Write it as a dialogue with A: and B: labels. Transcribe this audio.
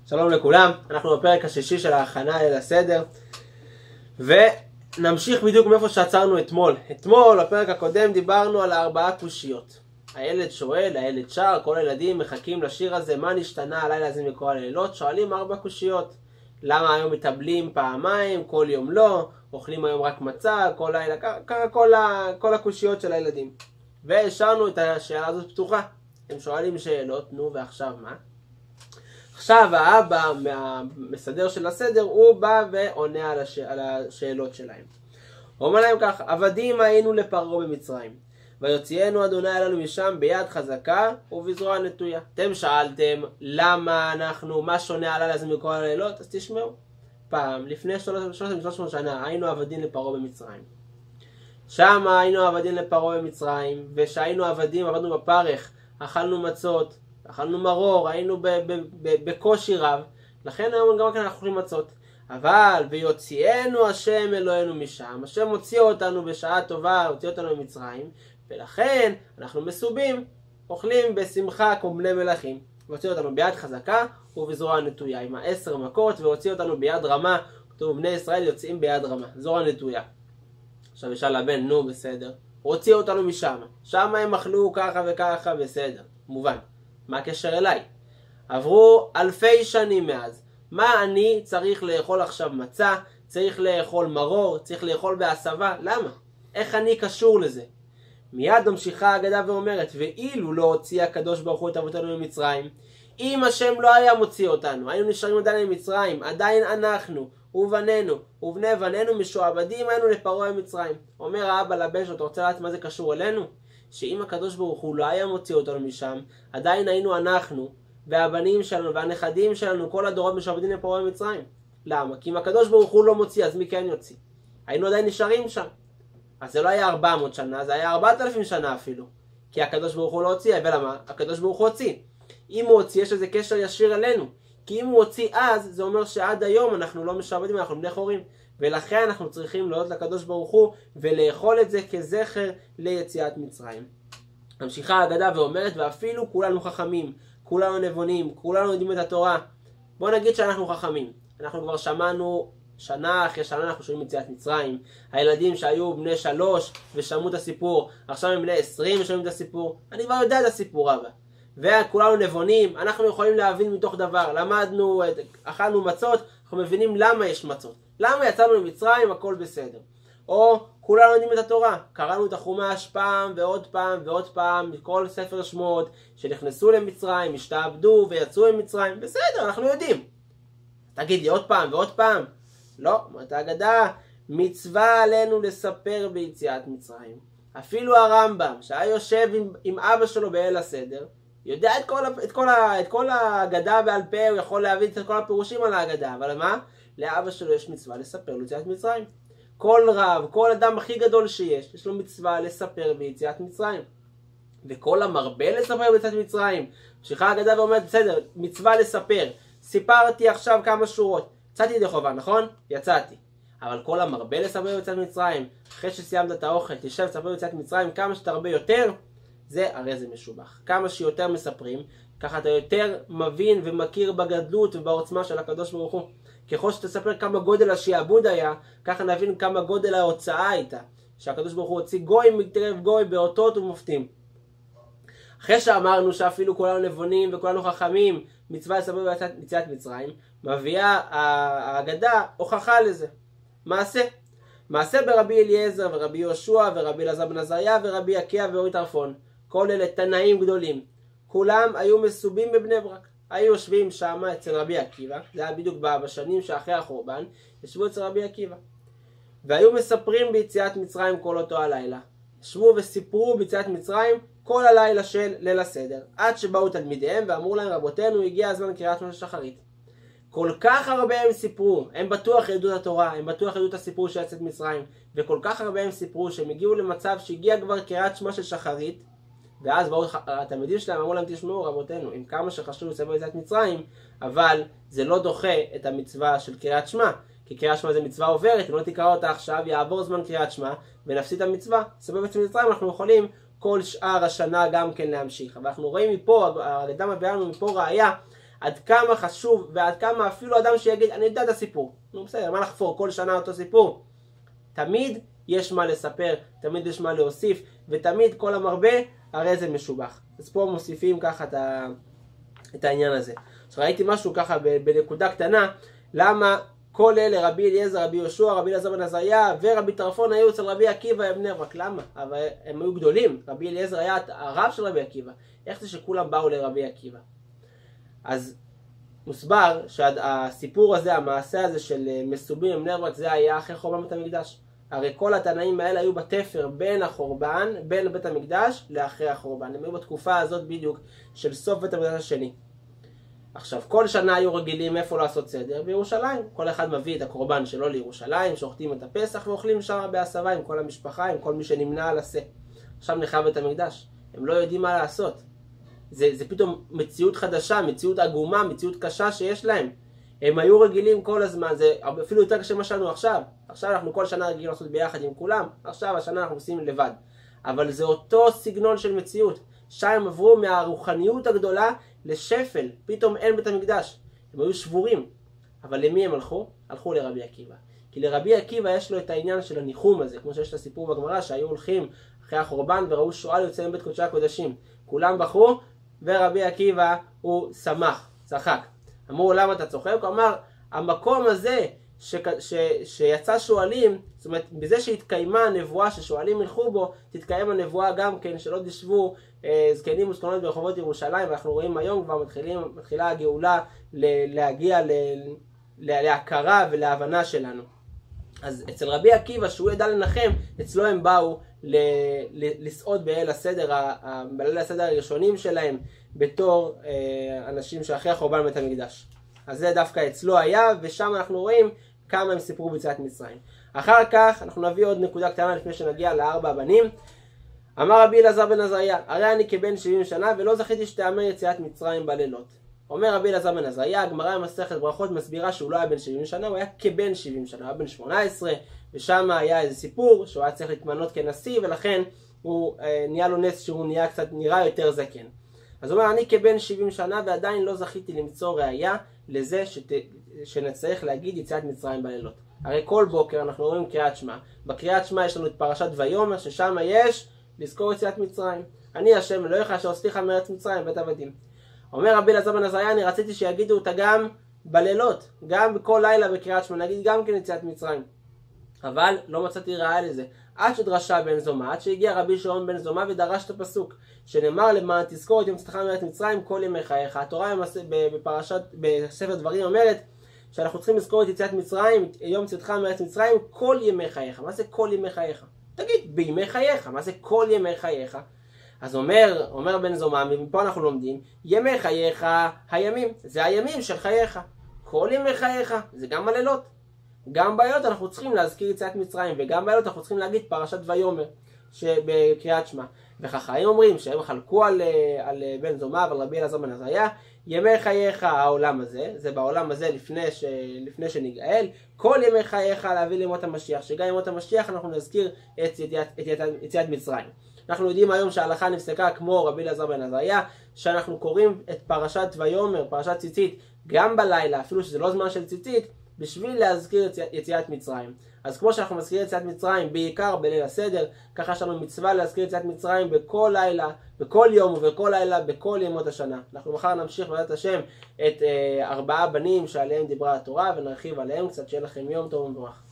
A: שלום לכולם, אנחנו בפרק השישי של ההכנה אל הסדר ונמשיך בדיוק מאיפה שעצרנו אתמול. אתמול, בפרק הקודם, דיברנו על 4 קושיות. הילד שואל, הילד שר, כל הילדים מחכים לשיר הזה, מה נשתנה הלילה הזה מכל הלילות? שואלים 4 קושיות. למה היום מטבלים פעמיים, כל יום לא, אוכלים היום רק מצה, כל לילה, כל הקושיות של הילדים. והשארנו את השאלה הזאת פתוחה. הם שואלים שאלות, נו ועכשיו מה? עכשיו האבא מהמסדר של הסדר, הוא בא ועונה על השאלות שלהם. הוא אומר להם כך: עבדים היינו לפרעה במצרים, ויוציאנו אדוני אלינו משם ביד חזקה ובזרוע נטויה. אתם שאלתם למה אנחנו, מה שונה הלילה הזה מכל הלילות? אז תשמעו. פעם, לפני 300 שנה, היינו עבדים לפרעה במצרים. שם היינו עבדים לפרעה במצרים, ושהיינו עבדים, עבדנו בפרך, אכלנו מצות, אכלנו מרור, היינו בקושי רב, לכן היום גם כאן אנחנו אוכלים מצות. אבל ויוציאנו השם אלוהינו משם, השם הוציא אותנו בשעה טובה, הוציא אותנו ממצרים, ולכן אנחנו מסובים, אוכלים בשמחה כמו בני מלכים. הוציא אותנו ביד חזקה ובזרוע נטויה, עם 10 מכות, והוציא אותנו ביד רמה. כתוב בני ישראל יוצאים ביד רמה, זרוע נטויה. עכשיו ישאל הבן, נו בסדר, הוציא אותנו משם, שם הם אכלו ככה וככה, בסדר, מובן. מה הקשר אליי? עברו אלפי שנים מאז. מה אני צריך לאכול עכשיו מצה? צריך לאכול מרור? צריך לאכול בהסבה? למה? איך אני קשור לזה? מיד ממשיכה ההגדה ואומרת: ואילו לא הוציא הקדוש ברוך הוא את אבותינו ממצרים, אם השם לא היה מוציא אותנו, היינו נשארים עדיין במצרים, עדיין אנחנו ובנינו ובני בנינו משועבדים היינו לפרעה במצרים. אומר האבא לבן שלו, אתה רוצה לדעת מה זה קשור אלינו? שאם הקדוש ברוך הוא לא היה מוציא אותנו משם, עדיין היינו אנחנו והבנים שלנו והנכדים שלנו, כל הדורות משועבדים לפרעה במצרים. למה? כי אם הקדוש ברוך הוא לא מוציא, אז מי כן יוציא? היינו עדיין נשארים שם. אז זה לא היה 400 שנה, זה היה 4,000 שנה אפילו. כי הקדוש ברוך הוא לא הוציא. ולמה? הקדוש ברוך הוא הוציא. אם הוא הוציא, יש לזה קשר ישיר אלינו. כי אם הוא הוציא אז, זה אומר שעד היום אנחנו לא משועבדים, אנחנו בני חורים. ולכן אנחנו צריכים להודות לקדוש ברוך הוא ולאכול את זה כזכר ליציאת מצרים. ממשיכה ההגדה ואומרת: ואפילו כולנו חכמים, כולנו נבונים, כולנו יודעים את התורה. בוא נגיד שאנחנו חכמים. אנחנו כבר שמענו שנה אחרי שנה, אנחנו שומעים יציאת מצרים. הילדים שהיו בני 3 ושמעו את הסיפור, עכשיו הם בני 20 ושומעים את הסיפור. אני כבר יודע את הסיפור אבא. וכולנו נבונים, אנחנו יכולים להבין מתוך דבר. למדנו, אכלנו מצות, אנחנו מבינים למה יש מצות. למה יצאנו ממצרים, הכל בסדר. או כולנו יודעים את התורה, קראנו את החומש פעם ועוד פעם ועוד פעם, מכל ספר שמות, שנכנסו למצרים, השתעבדו ויצאו ממצרים, בסדר, אנחנו יודעים. תגיד לי עוד פעם ועוד פעם? לא, אומרת ההגדה, מצווה עלינו לספר ביציאת מצרים. אפילו הרמב"ם, שהיה יושב עם אבא שלו באל הסדר, יודע את כל ההגדה בעל פה, הוא יכול להבין את כל הפירושים על ההגדה, אבל מה? לאבא שלו יש מצווה לספר ביציאת מצרים. כל רב, כל אדם הכי גדול שיש, יש לו מצווה לספר ביציאת מצרים. וכל המרבה לספר ביציאת מצרים, ממשיכה ההגדה ואומרת: בסדר, מצווה לספר. סיפרתי עכשיו כמה שורות. יצאתי ידי חובה, נכון? יצאתי. אבל כל המרבה לספר ביציאת מצרים, אחרי שסיימת את האוכל, תשב לספר ביציאת מצרים כמה שאתה הרבה יותר, הרי זה משובח. כמה שיותר מספרים, ככה אתה יותר מבין ומכיר בגדלות ובעוצמה של הקדוש ברוך הוא. ככל שתספר כמה גודל השעבוד היה, ככה נבין כמה גודל ההוצאה הייתה. שהקדוש ברוך הוא הוציא גוי מקרב גוי באותות ומופתים. אחרי שאמרנו שאפילו כולנו נבונים וכולנו חכמים, מצווה לספר ביציאת מצרים, מביאה ההגדה הוכחה לזה. מעשה ברבי אליעזר ורבי יהושע ורבי אלעזר בן עזריה ורבי עקיבא ואורי טרפון. כל אלה תנאים גדולים. כולם היו מסובים בבני ברק. היו יושבים שם אצל רבי עקיבא, זה היה בדיוק בשנים שאחרי החורבן, ישבו אצל רבי עקיבא. והיו מספרים ביציאת מצרים כל אותו הלילה. ישבו וסיפרו ביציאת מצרים כל הלילה של ליל הסדר, עד שבאו תלמידיהם ואמרו להם: רבותינו, הגיע הזמן קריאת שמע של שחרית. כל כך הרבה הם סיפרו, הם בטוח ידעו את התורה, הם בטוח ידעו את הסיפור של יציאת מצרים, וכל כך הרבה הם סיפרו שהם הגיעו למצב שהגיע כבר קריאת שמע של שחרית, ואז באו התלמידים שלהם, אמרו להם: תשמעו רבותינו, עם כמה שחשוב לספר ביציאת מצרים, אבל זה לא דוחה את המצווה של קריאת שמע, כי קריאת שמע זה מצווה עוברת, אם לא תקרא אותה עכשיו, יעבור זמן קריאת שמע, ונפסיד את המצווה. לספר ביציאת מצרים אנחנו יכולים כל שאר השנה גם כן להמשיך. אבל אנחנו רואים מפה, האדם מביאה לנו מפה ראיה עד כמה חשוב ועד כמה אפילו אדם שיגיד אני יודע את הסיפור, נו בסדר, מה לחפור כל שנה אותו סיפור? תמיד יש מה לספר, תמיד יש מה להוסיף, ותמיד כל המרבה הרי זה משובח. אז פה מוסיפים ככה את העניין הזה. אז ראיתי משהו ככה בנקודה קטנה, למה כל אלה, רבי אליעזר, רבי יהושע, רבי אלעזר בן עזריה ורבי טרפון היו אצל רבי עקיבא בבני ברק. למה? אבל הם היו גדולים. רבי אליעזר היה הרב של רבי עקיבא. איך זה שכולם באו לרבי עקיבא? אז מוסבר שהסיפור הזה, המעשה הזה של מסובים בבני ברק, זה היה אחרי חורבן בית המקדש. הרי כל התנאים האלה היו בתפר בין החורבן, בין בית המקדש לאחרי החורבן. הם היו בתקופה הזאת בדיוק של סוף בית המקדש השני. עכשיו, כל שנה היו רגילים איפה לעשות סדר? בירושלים. כל אחד מביא את הקורבן שלו לירושלים, שוחטים את הפסח ואוכלים שם בהסבה עם כל המשפחה, עם כל מי שנמנע על עשה. עכשיו נחרב בית המקדש. הם לא יודעים מה לעשות. זה פתאום מציאות חדשה, מציאות עגומה, מציאות קשה שיש להם. הם היו רגילים כל הזמן, זה אפילו יותר קשה מה שלנו עכשיו. עכשיו אנחנו כל שנה רגילים לעשות ביחד עם כולם, עכשיו השנה אנחנו עושים לבד. אבל זה אותו סגנון של מציאות. שם עברו מהרוחניות הגדולה לשפל, פתאום אין בית המקדש. הם היו שבורים. אבל למי הם הלכו? הלכו לרבי עקיבא. כי לרבי עקיבא יש לו את העניין של הניחום הזה, כמו שיש את הסיפור בגמרא שהיו הולכים אחרי החורבן וראו שועל יוצא מבית קודשי הקודשים. כולם בכו ורבי עקיבא הוא שמח, צחק. אמרו למה אתה צוחק? הוא אמר המקום הזה שיצא שואלים, זאת אומרת בזה שהתקיימה הנבואה ששואלים ילכו בו, תתקיים הנבואה גם כן שלא תשבו זקנים וזקנות ברחובות ירושלים. ואנחנו רואים היום כבר מתחילה הגאולה להגיע להכרה ולהבנה שלנו. אז אצל רבי עקיבא שהוא ידע לנחם, אצלו הם באו לסעוד בליל הסדר הראשונים שלהם בתור אנשים שאחרי החורבן בית המקדש. אז זה דווקא אצלו היה, ושם אנחנו רואים כמה הם סיפרו ביציאת מצרים. אחר כך אנחנו נביא עוד נקודה קטנה לפני שנגיע לארבע הבנים. אמר רבי אלעזר בן עזריה, הרי אני כבן 70 שנה ולא זכיתי שתאמר יציאת מצרים בלילות. אומר רבי אלעזר בן עזריה, הגמרא במסכת ברכות מסבירה שהוא לא היה בן 70 שנה, הוא היה כבן 70 שנה, הוא היה בן 18, ושם היה איזה סיפור שהוא היה צריך להתמנות כנשיא, ולכן הוא נהיה לו נס שהוא נראה יותר זקן. אז הוא אומר, אני כבן 70 שנה ועדיין לא זכיתי למצוא ראיה לזה שנצטרך להגיד יציאת מצרים בלילות. הרי כל בוקר אנחנו רואים קריאת שמע. בקריאת שמע יש לנו את פרשת ויאמר, ששם יש לזכור יציאת מצרים. אני השם אלוהיך אשר הוצאתיך מארץ מצרים בית עבדים. אומר רבי אלעזר בן עזריה, אני רציתי שיגידו אותה גם בלילות, גם בכל לילה בקריאת שמע, נגיד גם כן יציאת מצרים. אבל לא מצאתי ראיה לזה. עד שדרשה בן זומא, עד שהגיע רבי שמעון בן זומא ודרש את הפסוק, שנאמר למען תזכור את יום צאתך מארץ מצרים כל ימי חייך. התורה בספר דברים אומרת שאנחנו צריכים לזכור את יציאת מצרים, יום צאתך מארץ מצרים כל ימי חייך. מה זה כל ימי חייך? תגיד, בימי חייך, מה זה כל ימי חייך? אז אומר בן זומא, מפה אנחנו לומדים, ימי חייך הימים, זה הימים של חייך. כל ימי חייך, זה גם הלילות. גם בלילות אנחנו צריכים להזכיר יציאת מצרים, וגם בלילות אנחנו צריכים להגיד פרשת ויאמר בקריאת שמע. וחכמים אומרים שהם חלקו על בן זומא ועל רבי אלעזר בן עזריה, ימי חייך העולם הזה, זה בעולם הזה לפני שנגאל, כל ימי חייך להביא לימות המשיח, שגם ימות המשיח אנחנו נזכיר את יציאת מצרים. אנחנו יודעים היום שההלכה נפסקה כמו רבי אלעזר בן עזריה, שאנחנו קוראים את פרשת ויאמר, פרשת ציצית, גם בלילה, אפילו שזה לא זמן של ציצית, בשביל להזכיר יציאת מצרים. אז כמו שאנחנו מזכירים יציאת מצרים בעיקר בליל הסדר, ככה יש לנו מצווה להזכיר יציאת מצרים בכל לילה, בכל יום ובכל לילה, בכל ימות השנה. אנחנו מחר נמשיך בעזרת השם את 4 בנים שעליהם דיברה התורה, ונרחיב עליהם קצת. שיהיה לכם יום טוב ומבורך.